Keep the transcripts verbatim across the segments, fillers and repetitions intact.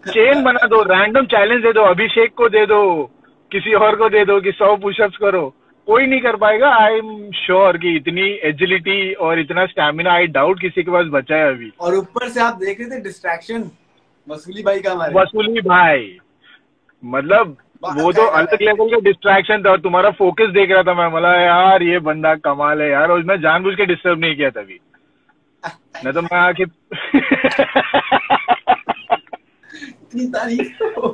Chain बना दो, random challenge दे दो, अभिषेक को दे दो, किसी और को दे दो कि सौ पुशअप्स करो, कोई नहीं कर पाएगा। आई एम श्योर कि इतनी एजिलिटी और इतना स्टैमिना आई डाउट किसी के पास बचा है अभी। और ऊपर से आप देख रहे थे डिस्ट्रैक्शन, वसूली भाई का हमारे। वसूली भाई मतलब वो तो बाकायदा अलग है। लेवल का डिस्ट्रैक्शन था, और तुम्हारा फोकस देख रहा था मैं, बोला यार ये बंदा कमाल है यार, और मैं जानबूझ के डिस्टर्ब नहीं किया तभी, नहीं तो मैं आके इतनी तारीफ तो।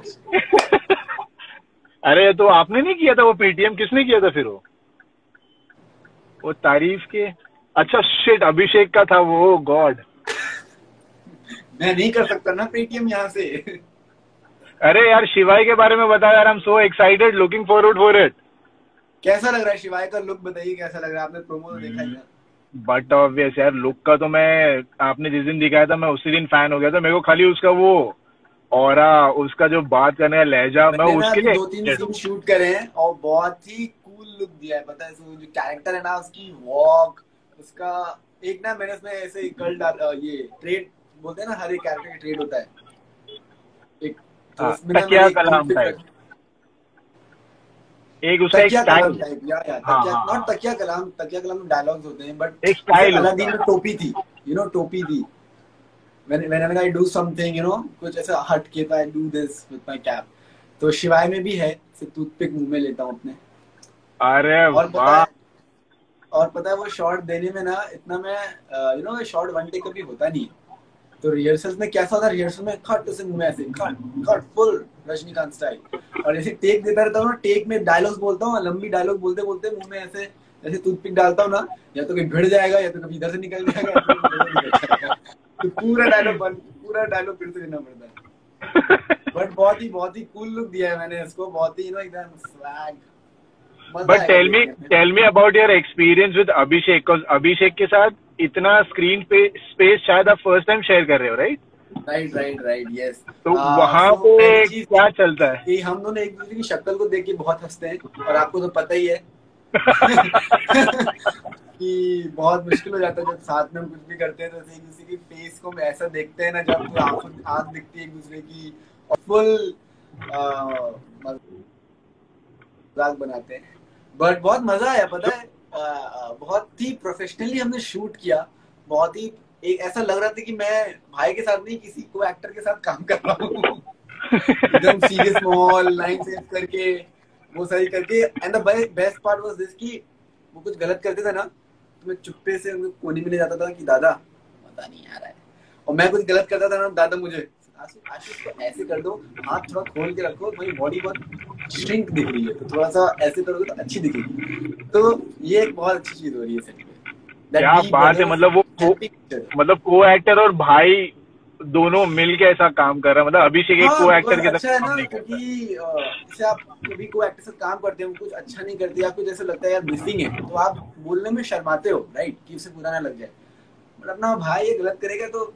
अरे तो आपने नहीं किया था वो पीटीएम, किसने किया था फिर वो वो तारीफ के? अच्छा शिट, अभिषेक का था वो, गॉड। मैं नहीं कर सकता ना पेटीएम यहाँ से। अरे यार शिवाय के बारे में बता यार, I am so excited, looking forward for it. कैसा लग रहा है शिवाय का लुक, बताइए कैसा लग रहा है, आपने प्रोमो तो देखा ही है। बट ऑब्वियस यार, लुक का तो मैं, आपने जिस दिन दिखाया था मैं उसी दिन फैन हो गया था। मेरे को खाली उसका वो ऑरा, उसका जो बात करने का लहजा, मैं मैंने ना उसके अभी लिए दो तीन excited सीन हूँ। शूट करे हैं और बहुत ही कूल लुक दिया है, पता है जो कैरेक्टर है ना, उसकी वॉक, उसका एक ना, मैंने उसमें ऐसे कर्ल डाल, ये ट्रेड बोलते हैं ना, हर एक कैरेक्टर का ट्रेड होता है एक, तो हाँ, उसमें ना तकिया मैंने एक कलाम टूथपिक टाइप, रख, एक उसका एक तकिया स्टाइल कलाम है। टाइप, या या हाँ तकिया, हाँ नॉट हाँ, तकिया कलाम, तकिया कलाम में डायलॉग्स होते हैं, बट एक जैसे स्टाइल अलादीन उसका। में टोपी थी, यू नो टोपी थी, when whenever I do something, you know, कुछ ऐसा हट के था, I do this with my cap, तो शिवाय में भी है, सिर्फ टूथपिक मुंह में लेता हूँ अपने। अरे और पता वाह। है और पता है वो शॉट देने में ना, इतना मैं, you know shot one take कभी होता नहीं है, तो रिहर्सल्स में कैसा था, रिहर्सल में खट उसे मुंह में ऐसे खट खट फुल रजनीकांत स्टाइल, और जैसे टेक देता रहता हूँ ना, टेक में डायलॉग्स बोलता हूँ, लंबी डायलॉग बोलते बोलते मुंह में ऐसे ऐसे टूथपिक डालता हूँ ना, या तो कहीं भिड़ जाएगा, या तो कभी इधर से निकल जाएगा, या तो कभी इधर से निकल जाएगा, तो पूरा डायलॉग बंद, पूरा डायलॉग फिर से देना पड़ता है। बट बहुत ही बहुत ही कूल लुक दिया है मैंने इसको, बहुत ही यू नो एकदम स्वैग, मजा बट आएगा टेल मी देखने में। Tell me about your experience with Abhishek, because Abhishek के साथ इतना स्क्रीन पे स्पेस शायद आप फर्स्ट टाइम शेयर कर रहे हो, right? Right right right, yes. तो वहां सो पहली पे चीज क्या चलता है? कि हम दोनों एक दूसरे की शक्ल को देख के बहुत हंसते हैं, और आपको तो पता ही है कि बहुत मुश्किल हो जाता है जब साथ में हम कुछ भी करते हैं, तो एक दूसरे की फेस को हम ऐसा देखते हैं ना, जब तो आंखों आंख दिखती है एक दूसरे की, और फुल मजाक बनाते हैं, बट बहुत मजा आया, पता है। आ, बहुत ही प्रोफेशनली हमने शूट किया, बहुत ही एक ऐसा लग रहा था कि मैं भाई के साथ नहीं, किसी को एक्टर के साथ काम कर रहा हूँ। एकदम सीरियस माहौल, लाइन सेंस करके, वो सही करके, and the best part was this कि वो कुछ गलत करते थे ना, तो मैं चुप्पे से उनको कोने में ले जाता था कि दादा पता नहीं आ रहा है, और मैं कुछ गलत करता था ना, दादा मुझे आशीष आशीष को ऐसे कर दो, हाथ थोड़ा खोल के रखो, तुम्हारी बॉडी बहुत श्रिंक दिख रही है, तो थोड़ा सा ऐसे करोगे तो अच्छी दिखेगी, तो ये एक बहुत अच्छी चीज हो रही है सेट पे, दैट क्या वी बात है, ब्रदर्स मतलब वो को, हेल्पिंग ईच अदर। मतलब को एक्टर और भाई दोनों मिलके ऐसा काम कर रहा है, मतलब अभिषेक एक हाँ को बस एक्टर के साथ अच्छा है काम ना, नहीं करता है। क्योंकि अ, जैसे आप कभी को एक्टर से काम करते हो, कुछ अच्छा नहीं करते, या कुछ ऐसा लगता है यार मिसिंग है, तो आप बोलने में शर्माते हो, राइट, कि उसे बुरा ना लग जाए, बट अपना भाई ये गलत करेगा तो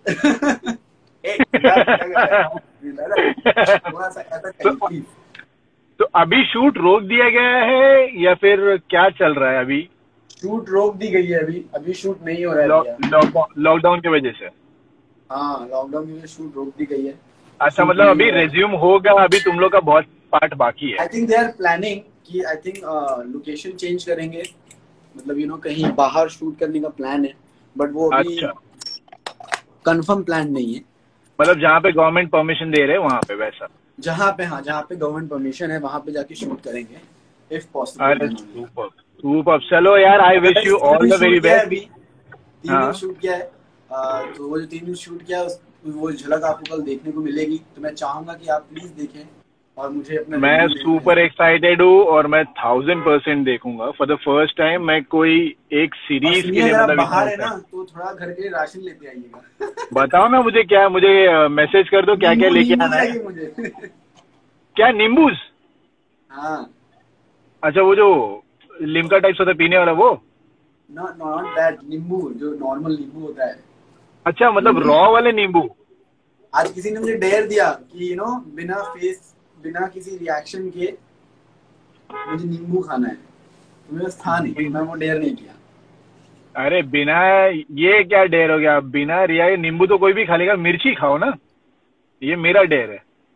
ए सिद्धार्थ क्या कर रहा है दादा, थोड़ा सा ऐसा तो करिए प्लीज। तो अभी शूट रोक दिया गया है या फिर क्या चल रहा है अभी? शूट रोक दी गई है, अभी अभी शूट नहीं हो रहा है भैया। लॉकडाउन लॉकडाउन की वजह से? हाँ लॉकडाउन की वजह से शूट रोक दी गई है, अच्छा, शूट मतलब नहीं अभी हो रहा है। रेज्यूम होगा, अभी तुम लोग का बहुत पार्ट बाकी है। I think they are planning कि आई थिंक लोकेशन चेंज करेंगे, मतलब यू नो कहीं बाहर शूट करने का प्लान है, बट वो अभी अच्छा, कंफर्म प्लान नहीं है। मतलब जहाँ पे गवर्नमेंट परमिशन दे रहे हैं वहां पे वैसा? जहाँ पे, हाँ जहाँ पे गवर्नमेंट परमिशन है वहां पे जाके शूट करेंगे, इफ पॉसिबल अरे देन ओनली। सुपर सुपर, चलो यार, आई विश अदरवाइज यू तीन ऑल दिन द वेरी शूट किया है बेस्ट। अभी, तीन दिन हाँ, शूट किया है, आ, तो वो जो तीन दिन शूट किया है उस, वो झलक आपको कल देखने को मिलेगी, तो मैं चाहूंगा कि आप प्लीज देखें और मुझे अपना मैं रिव्यू देना सुपर है। एक्साइटेड हूँ, और मैं थाउजेंड परसेंट देखूंगा। फॉर द फर्स्ट टाइम मैं कोई एक और सीरीज सुनिए के लिए अगर आप मतलब इतना बाहर है ना, excited- तो थोड़ा घर के लिए राशन लेते आइएगा। बताओ ना मुझे, क्या मुझे मैसेज कर दो, क्या क्या नींबू लेके नींबू आना है? चाहिए मुझे। क्या नींबूस? हाँ, अच्छा, वो जो लिमका टाइप होता है पीने वाला वो? नॉट नॉट दैट नींबू, जो नॉर्मल नींबू होता है अच्छा, वो मतलब नहीं। रॉ वाले नींबू? आज किसी ने मुझे डेयर दिया कि यू नो बिना फेस, बिना किसी रिएक्शन के मुझे नींबू खाना है, तो मेरे पास था नहीं, तो मैं वो डेयर नहीं किया। अरे बिना, ये क्या डेर हो गया? बिना रिया नींबू तो कोई भी खा लेगा, मिर्ची खाओ ना, ये मेरा डेर है।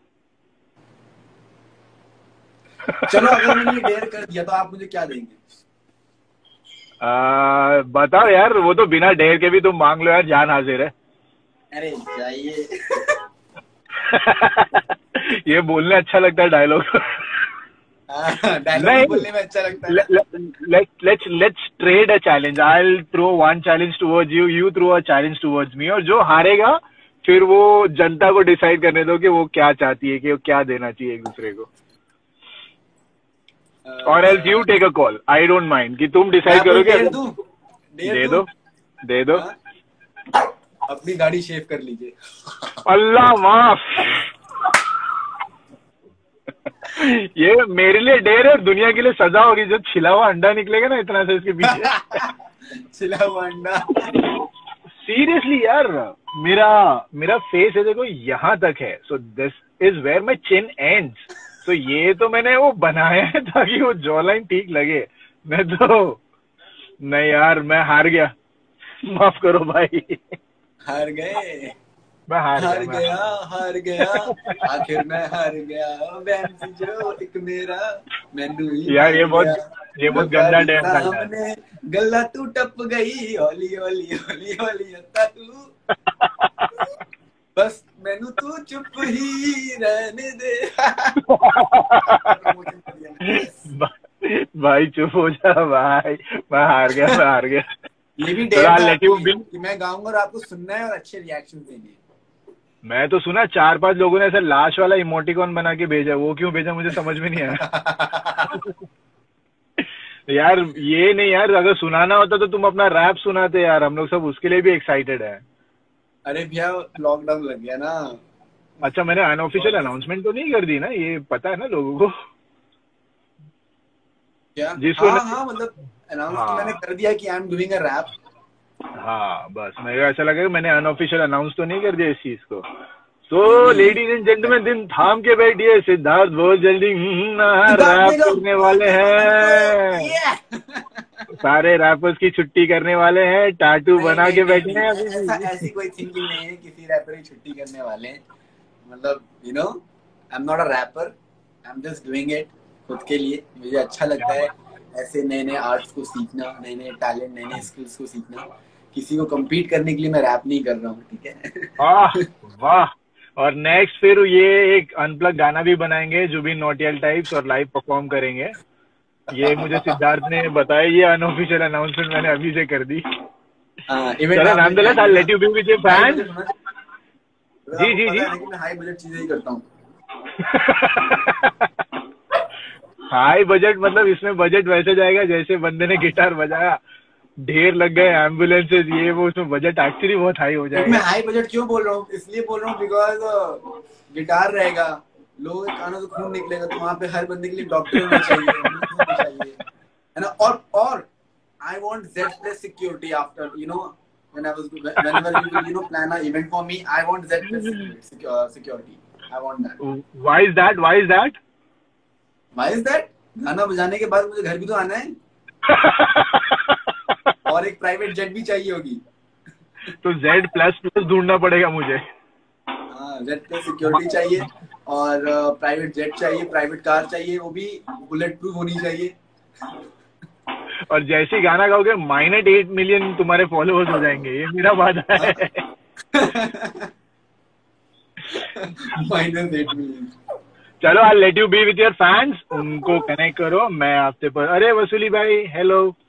चलो अगर मैंने डेयर कर दिया तो आप मुझे क्या देंगे? आ, बताओ यार, वो तो बिना डेयर के भी तुम मांग लो यार, जान हाजिर है। अरे चाहिए। ये बोलने अच्छा लगता है डायलॉग। डायलॉग बोलने में अच्छा लगता है ना। let's let's let's trade a challenge. I'll throw one challenge towards you, you throw a challenge towards me, और जो हारेगा फिर वो जनता को डिसाइड करने दो कि वो क्या चाहती है, कि वो क्या देना चाहिए एक दूसरे को। और else you take a call, I don't mind, कि तुम डिसाइड करोगे। दे दो, दे दो। अपनी गाड़ी शेव कर लीजिए। अल्लाह माफ। ये मेरे लिए डेर है और दुनिया के लिए सजा होगी, जो छिला हुआ अंडा निकलेगा ना इतना से इसके पीछे। छिला हुआ अंडा। सीरियसली यार, मेरा मेरा फेस है देखो यहाँ तक है, so this is where my chin ends. तो ये तो मैंने वो बनाया है ताकि वो जॉ लाइन ठीक लगे। मैं तो नहीं यार, मैं हार गया, माफ करो भाई। हार गए। मैं हार, हार गया, गया हार गया आखिर मैं हार गया। वैन जो एक मेरा मैनू ही यार ये बहुत ये बहुत गंदा डांस था सामने गला तू टप गई हौली हौली हौली हौली तू बस मैनू तू चुप ही रहने दे। भाई चुप हो जा भाई, मैं हार गया, मैं हार गया। ये भी डेयर था कि मैं गाऊंगा और आपको सुनना है और अच्छे रिएक्शन देंगे। मैं तो सुना चार पांच लोगों ने ऐसा लाश वाला इमोटिकॉन बना के भेजा, वो क्यों भेजा मुझे समझ में नहीं आया। यार ये नहीं यार, अगर सुनाना होता तो तुम अपना रैप सुनाते यार, हम लोग सब उसके लिए भी एक्साइटेड है। अरे भैया लॉकडाउन लग गया ना। अच्छा, मैंने अनऑफिशियल अनाउंसमेंट तो नहीं कर दी ना, ये पता है ना लोगों को। क्या? जिसको हाँ हाँ मतलब अनाउंस हाँ। तो मैंने कर दिया कि I am doing a rap. हाँ बस मेरे को ऐसा लगा कि मैंने अनऑफिशियल अनाउंस तो नहीं कर दिया इस चीज को। सो लेडीज एंड जेंटलमैन, दिन थाम के बैठिए, सिद्धार्थ बहुत जल्दी रैप करने वाले हैं। सारे रैपर्स की छुट्टी करने वाले हैं, टाटू बना के बैठे हैं। ऐसा ऐसी कोई थिंकिंग नहीं है किसी रैपर की छुट्टी करने वाले हैं। मतलब you know I am not a rapper, I am just doing it खुद के लिए। मुझे अच्छा लगता है ऐसे नए नए आर्ट्स को सीखना, नए नए टैलेंट, नए नए स्किल्स को सीखना। किसी को कम्पीट करने के लिए मैं रैप नहीं कर रहा हूँ, ठीक है। वाह वाह। और नेक्स्ट फिर ये एक अनप्लग गाना भी बनाएंगे, जो भी नोटियल टाइप्स, और लाइव परफॉर्म करेंगे। ये मुझे सिद्धार्थ ने बताया, ये अनऑफिशियल अनाउंसमेंट मैंने अभी से कर दी। चलो nonetheless, I let you be with your fan. जी जी जी, मैं हाई बजट चीजें ही करता हूँ। हाई बजट मतलब इसमें बजट वैसे जाएगा जैसे बंदे ने गिटार बजाया, ढेर लग गए एम्बुलेंसेज, ये वो, उसमें बजट एक्चुअली बहुत हाई हो जाएगा। मैं हाई बजट क्यों बोल रहा हूँ? इसलिए बोल रहा हूँ बिकॉज गिटार रहेगा, लोगों के कानों से खून निकलेगा, तो वहाँ पे हर बंदे के लिए डॉक्टर होना चाहिए, चाहिए है ना। और और I want Z plus security after you know when I was whenever you will you know plan an event for me, I want Z plus security. I want that. Why is that? Why is that? Why is that? गाना बजाने के बाद मुझे घर भी तो आना है। और एक प्राइवेट जेट भी चाहिए होगी। तो Z प्लस प्लस ढूंढना पड़ेगा मुझे। हाँ, Z प्लस सिक्योरिटी चाहिए और प्राइवेट जेट चाहिए, प्राइवेट कार चाहिए, वो भी बुलेट प्रूफ होनी चाहिए। और जैसे गाना गाओगे माइनस एट मिलियन तुम्हारे फॉलोअर्स हो जाएंगे, ये मेरा वादा है। Minus eight million. चलो I let you be with your fans, उनको कनेक्ट करो। मैं आपसे पर अरे वसूली भाई, हेलो।